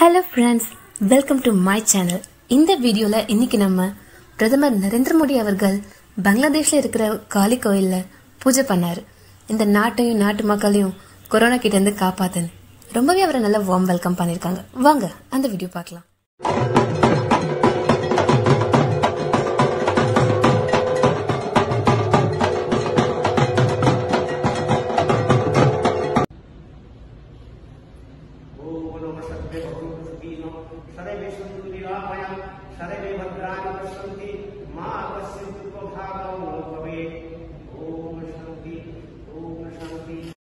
Hello friends, welcome to my channel. இந்த வீடியோல இன்னைக்கு நம்ம பிரதமர் நரேந்திர மோடி அவர்கள் பங்களாதேஷ்ல இருக்கிற காளி கோயில்ல பூஜை பண்ணாரு. இந்த நாட்டையும் நாட்டு மக்களையும் கொரோனா கிட்ட இருந்து காப்பாத்துன்னு ரொம்பவே அவரை நல்ல வார்ம் வெல்கம் பண்ணிருக்காங்க. வாங்க அந்த வீடியோ பார்க்கலாம். सर्वे सन्तु निरामया सर्वे भद्राणि पश्यन्ति मा कश्चित् दुःखभाग् भवेत्। ओम शान्ति ओम शान्ति।